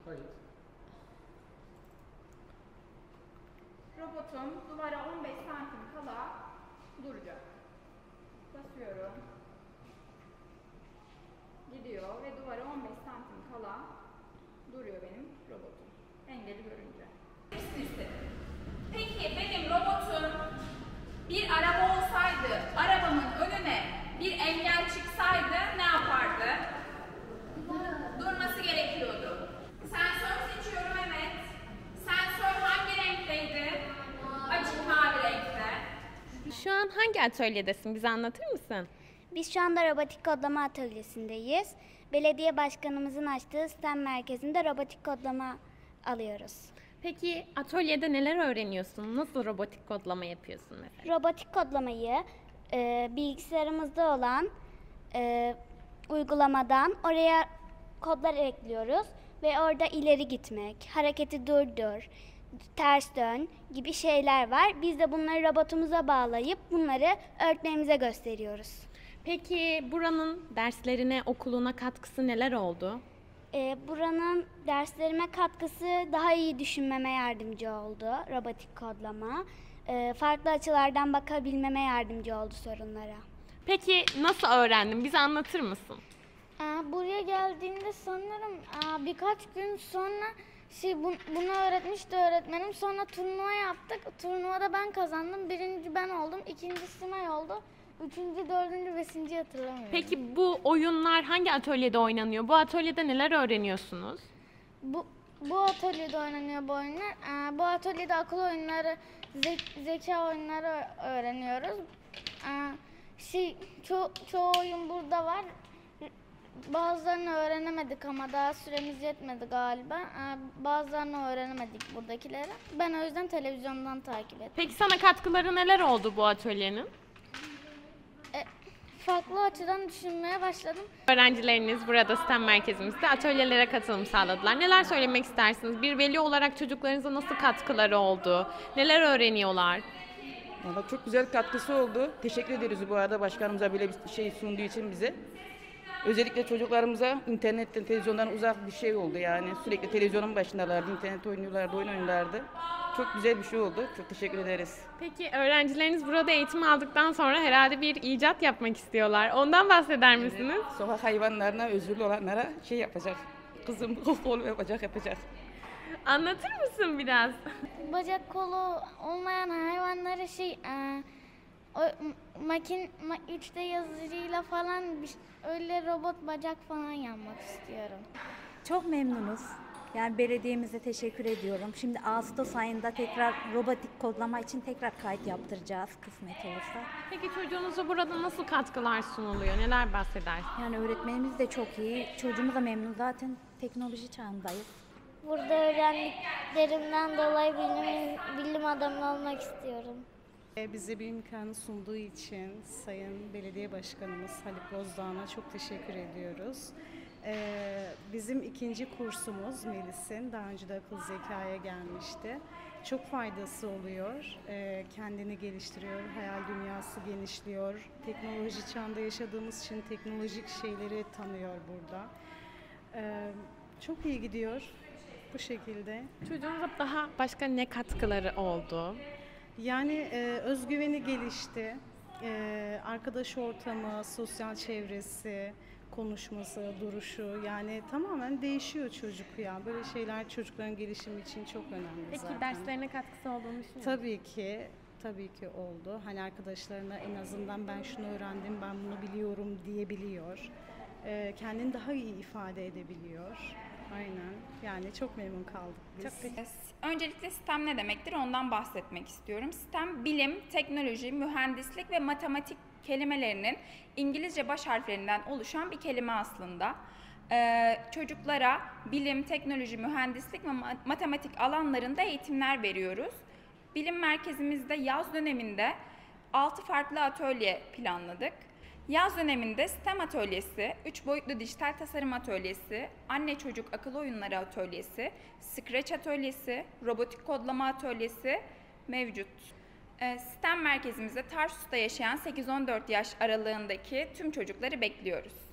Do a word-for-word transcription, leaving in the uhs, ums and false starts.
Kayıt. Robotum duvara on beş santim kala duracak. Basıyorum. Gidiyor ve duvara on beş santim kala duruyor benim robotum. Engeli görünce. Hepsini istedim. Peki benim robotum bir araba olsaydı, arabamın önüne bir engel çıksaydı ne yapardı? Durması gerekiyordu. Sensör seçiyorum, evet. Sensör hangi renkteydi? Açık mavi renkte. Şu an hangi atölyedesin? Bize anlatır mısın? Biz şu anda robotik kodlama atölyesindeyiz. Belediye başkanımızın açtığı STEM merkezinde robotik kodlama alıyoruz. Peki atölyede neler öğreniyorsun? Nasıl robotik kodlama yapıyorsun mesela? Robotik kodlamayı e, bilgisayarımızda olan e, uygulamadan oraya kodlar ekliyoruz ve orada ileri gitmek, hareketi durdur, ters dön gibi şeyler var. Biz de bunları robotumuza bağlayıp bunları öğretmenimize gösteriyoruz. Peki buranın derslerine, okuluna katkısı neler oldu? Ee, buranın derslerime katkısı daha iyi düşünmeme yardımcı oldu, robotik kodlama. Ee, farklı açılardan bakabilmeme yardımcı oldu sorunlara. Peki nasıl öğrendin? Bize anlatır mısın? Aa, buraya geldiğimde sanırım aa, birkaç gün sonra şey bu, bunu öğretmişti öğretmenim. Sonra turnuva yaptık. Turnuvada ben kazandım. Birinci ben oldum. İkinci Simay oldu. Üçüncü, dördüncü, beşinci hatırlamıyorum. Peki bu oyunlar hangi atölyede oynanıyor? Bu atölyede neler öğreniyorsunuz? Bu, bu atölyede oynanıyor bu oyunlar. Aa, bu atölyede akıl oyunları, ze- zeka oyunları öğreniyoruz. Aa, şey, ço- çoğu oyun burada var. Bazılarını öğrenemedik ama daha süremiz yetmedi galiba. Aa, bazılarını öğrenemedik buradakileri. Ben o yüzden televizyondan takip ettim. Peki sana katkıları neler oldu bu atölyenin? E, farklı açıdan düşünmeye başladım. Öğrencileriniz burada STEM merkezimizde atölyelere katılım sağladılar. Neler söylemek istersiniz? Bir veli olarak çocuklarınıza nasıl katkıları oldu? Neler öğreniyorlar? Vallahi çok güzel katkısı oldu. Teşekkür ederiz bu arada başkanımıza böyle bir şey sunduğu için bize. Özellikle çocuklarımıza internetten, televizyondan uzak bir şey oldu yani. Sürekli televizyonun başındalardı, internet oynuyorlardı, oyun oynuyorlardı. Çok güzel bir şey oldu. Çok teşekkür ederiz. Peki öğrencileriniz burada eğitim aldıktan sonra herhalde bir icat yapmak istiyorlar. Ondan bahseder misiniz? Evet, sokak hayvanlarına, özürlü olanlara şey yapacak. Kızım kol yapacak, yapacak. Anlatır mısın biraz? Bacak kolu olmayan hayvanları şey e, o makin ma, üç D yazıcıyla falan bir, öyle robot bacak falan yapmak istiyorum. Çok memnunuz. Yani belediyemize teşekkür ediyorum. Şimdi Ağustos ayında tekrar robotik kodlama için tekrar kayıt yaptıracağız kısmet olursa. Peki çocuğunuza burada nasıl katkılar sunuluyor? Neler bahsedersiniz? Yani öğretmenimiz de çok iyi. Çocuğumuz da memnun. Zaten teknoloji çağındayız. Burada öğrendiklerimden dolayı bilim, bilim adamı olmak istiyorum. Bize bir imkanı sunduğu için Sayın Belediye Başkanımız Haluk Bozdağ'ına çok teşekkür ediyoruz. Ee, bizim ikinci kursumuz Melis'in daha önce de akıl zekaya gelmişti. Çok faydası oluyor, ee, kendini geliştiriyor, hayal dünyası genişliyor. Teknoloji çağında yaşadığımız için teknolojik şeyleri tanıyor burada. Ee, çok iyi gidiyor bu şekilde. Çocuğunuza daha başka ne katkıları oldu? Yani e, özgüveni gelişti, e, arkadaş ortamı, sosyal çevresi, konuşması, duruşu yani tamamen değişiyor çocuk ya. Böyle şeyler çocukların gelişimi için çok önemli Peki zaten. derslerine katkısı olduğunu düşünüyor musun? Tabii ki, tabii ki oldu. Hani arkadaşlarına en azından ben şunu öğrendim, ben bunu biliyorum diyebiliyor. E, kendini daha iyi ifade edebiliyor. Aynen. Yani çok memnun kaldık biz. Çok peki. Öncelikle STEM ne demektir ondan bahsetmek istiyorum. STEM, bilim, teknoloji, mühendislik ve matematik kelimelerinin İngilizce baş harflerinden oluşan bir kelime aslında. Ee, çocuklara bilim, teknoloji, mühendislik ve matematik alanlarında eğitimler veriyoruz. Bilim merkezimizde yaz döneminde altı farklı atölye planladık. Yaz döneminde STEM atölyesi, üç boyutlu dijital tasarım atölyesi, anne çocuk akıl oyunları atölyesi, Scratch atölyesi, robotik kodlama atölyesi mevcut. STEM merkezimizde Tarsus'ta yaşayan sekiz on dört yaş aralığındaki tüm çocukları bekliyoruz.